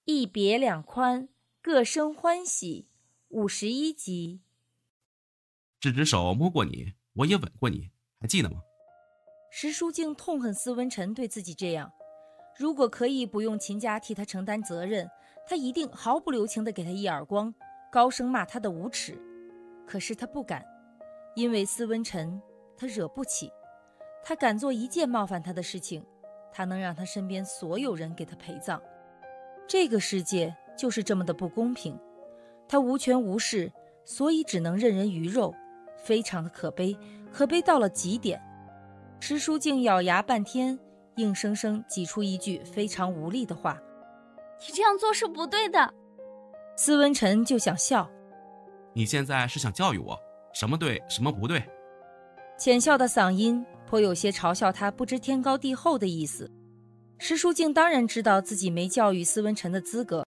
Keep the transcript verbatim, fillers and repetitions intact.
一别两宽，各生欢喜。五十一集。 这只手摸过你，我也吻过你，还记得吗？ 石书静痛恨司文辰对自己这样，如果可以不用秦家替他承担责任，他一定毫不留情地给他一耳光，高声骂他的无耻。可是他不敢，因为司文辰他惹不起，他敢做一件冒犯他的事情，他能让他身边所有人给他陪葬。这个世界就是这么的不公平，他无权无势，所以只能任人鱼肉，非常的可悲，可悲到了极点。石书静咬牙半天，硬生生挤出一句非常无力的话： 你这样做是不对的。 司文辰就想笑， 你现在是想教育我什么对什么不对？ 浅笑的嗓音颇有些嘲笑他不知天高地厚的意思。石书静当然知道自己没教育司文辰的资格，